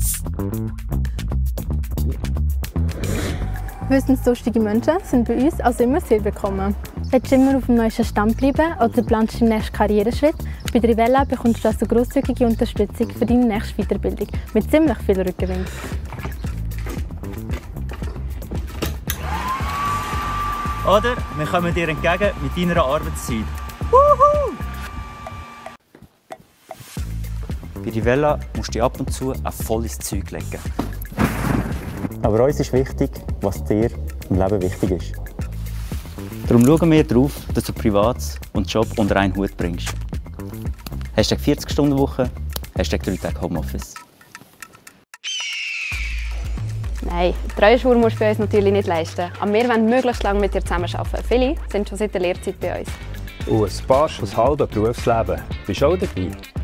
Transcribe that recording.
Wissensdurstige Menschen sind bei uns also immer sehr willkommen. Willst du immer auf dem neuesten Stand bleiben oder planst deinen nächsten Karriereschritt? Bei der Rivella bekommst du also grosszügige Unterstützung für deine nächste Weiterbildung mit ziemlich viel Rückenwind. Oder wir kommen dir entgegen mit deiner Arbeitszeit. Wuhu! Bei Rivella musst du dich ab und zu ein volles Zeug legen. Aber uns ist wichtig, was dir im Leben wichtig ist. Darum schauen wir darauf, dass du Privat und Job unter einen Hut bringst. Hashtag 40-Stunden-Woche, Hashtag 3 Tage Homeoffice. Nein, Treueschwur musst du bei uns natürlich nicht leisten. Aber wir wollen möglichst lange mit dir zusammenarbeiten. Viele sind schon seit der Lehrzeit bei uns. Und ein paar schon das halbe Berufsleben. Bist du auch dabei?